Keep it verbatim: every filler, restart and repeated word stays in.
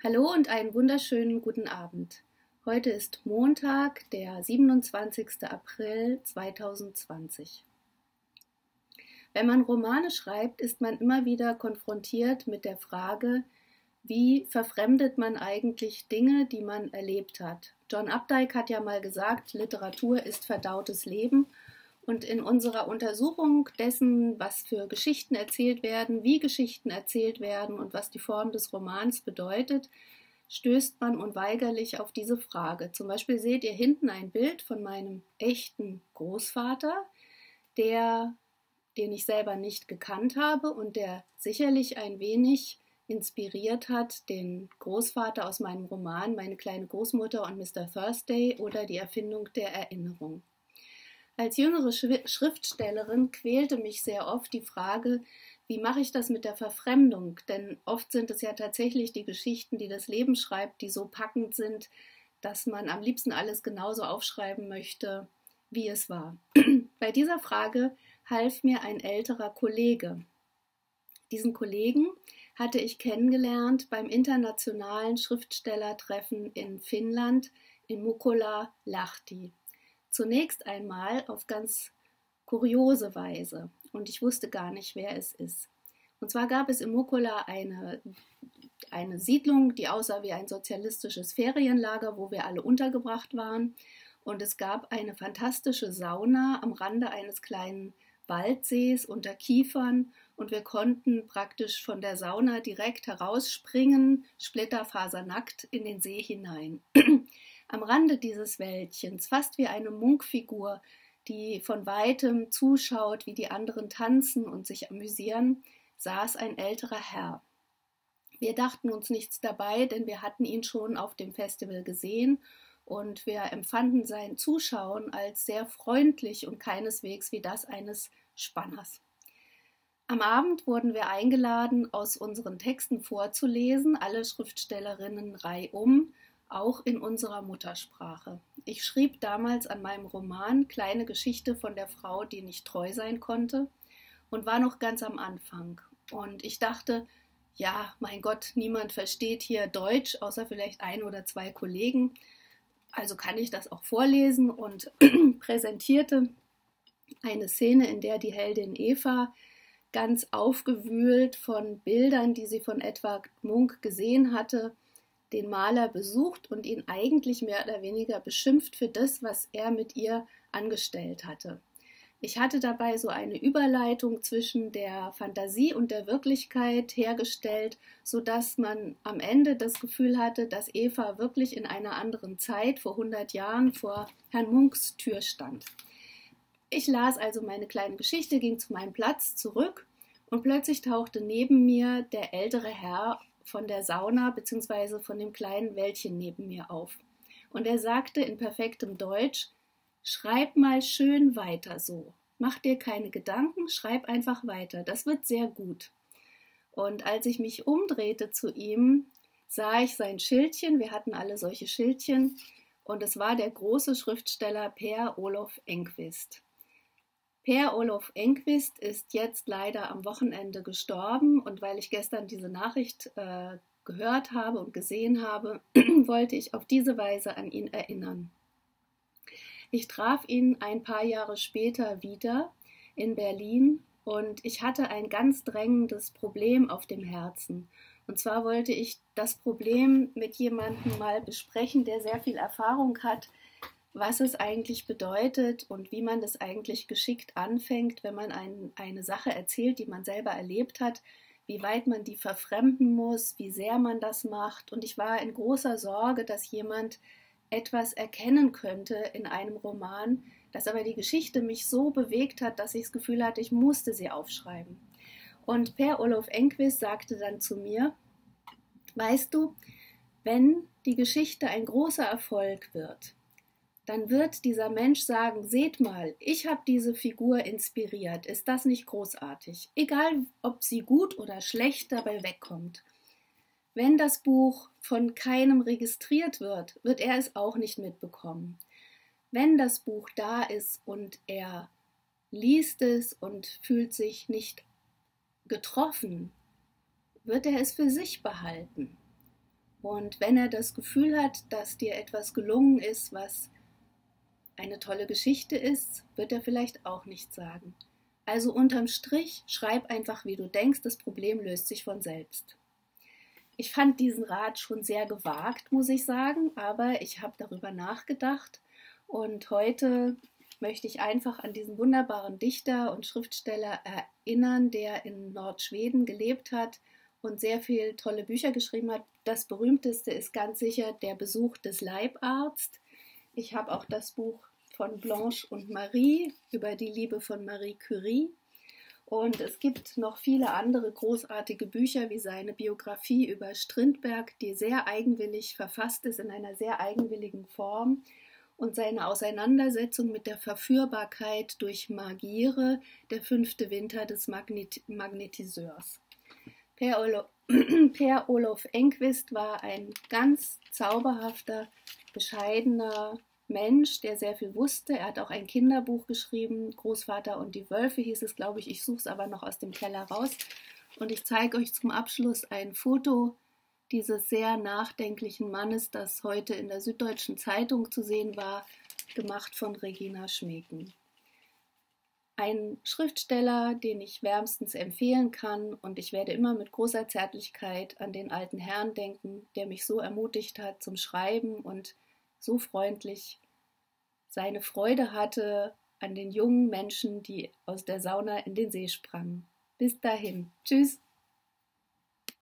Hallo und einen wunderschönen guten Abend. Heute ist Montag, der siebenundzwanzigste April zweitausendzwanzig. Wenn man Romane schreibt, ist man immer wieder konfrontiert mit der Frage, wie verfremdet man eigentlich Dinge, die man erlebt hat. John Updike hat ja mal gesagt, Literatur ist verdautes Leben. Und in unserer Untersuchung dessen, was für Geschichten erzählt werden, wie Geschichten erzählt werden und was die Form des Romans bedeutet, stößt man unweigerlich auf diese Frage. Zum Beispiel seht ihr hinten ein Bild von meinem echten Großvater, der, den ich selber nicht gekannt habe und der sicherlich ein wenig inspiriert hat, den Großvater aus meinem Roman Meine kleine Großmutter und Mister Thursday oder die Erfindung der Erinnerung. Als jüngere Schriftstellerin quälte mich sehr oft die Frage, wie mache ich das mit der Verfremdung? Denn oft sind es ja tatsächlich die Geschichten, die das Leben schreibt, die so packend sind, dass man am liebsten alles genauso aufschreiben möchte, wie es war. Bei dieser Frage half mir ein älterer Kollege. Diesen Kollegen hatte ich kennengelernt beim internationalen Schriftstellertreffen in Finnland in Mukkola Lahti. Zunächst einmal auf ganz kuriose Weise und ich wusste gar nicht, wer es ist. Und zwar gab es in Mukkola eine, eine Siedlung, die aussah wie ein sozialistisches Ferienlager, wo wir alle untergebracht waren, und es gab eine fantastische Sauna am Rande eines kleinen Waldsees unter Kiefern und wir konnten praktisch von der Sauna direkt herausspringen, splitterfasernackt in den See hinein. Am Rande dieses Wäldchens, fast wie eine Munkfigur, die von weitem zuschaut, wie die anderen tanzen und sich amüsieren, saß ein älterer Herr. Wir dachten uns nichts dabei, denn wir hatten ihn schon auf dem Festival gesehen und wir empfanden sein Zuschauen als sehr freundlich und keineswegs wie das eines Spanners. Am Abend wurden wir eingeladen, aus unseren Texten vorzulesen, alle Schriftstellerinnen reihum, auch in unserer Muttersprache. Ich schrieb damals an meinem Roman Kleine Geschichte von der Frau, die nicht treu sein konnte, und war noch ganz am Anfang. Und ich dachte, ja, mein Gott, niemand versteht hier Deutsch, außer vielleicht ein oder zwei Kollegen. Also kann ich das auch vorlesen und präsentierte eine Szene, in der die Heldin Eva ganz aufgewühlt von Bildern, die sie von Edvard Munch gesehen hatte, den Maler besucht und ihn eigentlich mehr oder weniger beschimpft für das, was er mit ihr angestellt hatte. Ich hatte dabei so eine Überleitung zwischen der Fantasie und der Wirklichkeit hergestellt, sodass man am Ende das Gefühl hatte, dass Eva wirklich in einer anderen Zeit, vor hundert Jahren, vor Herrn Munchs Tür stand. Ich las also meine kleine Geschichte, ging zu meinem Platz zurück und plötzlich tauchte neben mir der ältere Herr von der Sauna bzw. von dem kleinen Wäldchen neben mir auf. Und er sagte in perfektem Deutsch, schreib mal schön weiter so. Mach dir keine Gedanken, schreib einfach weiter. Das wird sehr gut. Und als ich mich umdrehte zu ihm, sah ich sein Schildchen. Wir hatten alle solche Schildchen. Und es war der große Schriftsteller Per Olof Enquist. Per Olof Enquist ist jetzt leider am Wochenende gestorben und weil ich gestern diese Nachricht äh, gehört habe und gesehen habe, wollte ich auf diese Weise an ihn erinnern. Ich traf ihn ein paar Jahre später wieder in Berlin und ich hatte ein ganz drängendes Problem auf dem Herzen. Und zwar wollte ich das Problem mit jemandem mal besprechen, der sehr viel Erfahrung hat, was es eigentlich bedeutet und wie man das eigentlich geschickt anfängt, wenn man ein, eine Sache erzählt, die man selber erlebt hat, wie weit man die verfremden muss, wie sehr man das macht. Und ich war in großer Sorge, dass jemand etwas erkennen könnte in einem Roman, dass aber die Geschichte mich so bewegt hat, dass ich das Gefühl hatte, ich musste sie aufschreiben. Und Per Olof Enquist sagte dann zu mir, weißt du, wenn die Geschichte ein großer Erfolg wird, dann wird dieser Mensch sagen, seht mal, ich habe diese Figur inspiriert, ist das nicht großartig? Egal, ob sie gut oder schlecht dabei wegkommt. Wenn das Buch von keinem registriert wird, wird er es auch nicht mitbekommen. Wenn das Buch da ist und er liest es und fühlt sich nicht getroffen, wird er es für sich behalten. Und wenn er das Gefühl hat, dass dir etwas gelungen ist, was eine tolle Geschichte ist, wird er vielleicht auch nichts sagen. Also unterm Strich, schreib einfach, wie du denkst, das Problem löst sich von selbst. Ich fand diesen Rat schon sehr gewagt, muss ich sagen, aber ich habe darüber nachgedacht und heute möchte ich einfach an diesen wunderbaren Dichter und Schriftsteller erinnern, der in Nordschweden gelebt hat und sehr viele tolle Bücher geschrieben hat. Das berühmteste ist ganz sicher Der Besuch des Leibarzt. Ich habe auch das Buch von Blanche und Marie über die Liebe von Marie Curie. Und es gibt noch viele andere großartige Bücher wie seine Biografie über Strindberg, die sehr eigenwillig verfasst ist, in einer sehr eigenwilligen Form. Und seine Auseinandersetzung mit der Verführbarkeit durch Magiere, der fünfte Winter des Magnet- Magnetiseurs. Per, Olo- Per Olof Enquist war ein ganz zauberhafter, bescheidener Mensch, der sehr viel wusste. Er hat auch ein Kinderbuch geschrieben, Großvater und die Wölfe hieß es, glaube ich. Ich suche es aber noch aus dem Keller raus. Und ich zeige euch zum Abschluss ein Foto dieses sehr nachdenklichen Mannes, das heute in der Süddeutschen Zeitung zu sehen war, gemacht von Regina Schmeken. Ein Schriftsteller, den ich wärmstens empfehlen kann, und ich werde immer mit großer Zärtlichkeit an den alten Herrn denken, der mich so ermutigt hat zum Schreiben und so freundlich seine Freude hatte an den jungen Menschen, die aus der Sauna in den See sprangen. Bis dahin. Tschüss.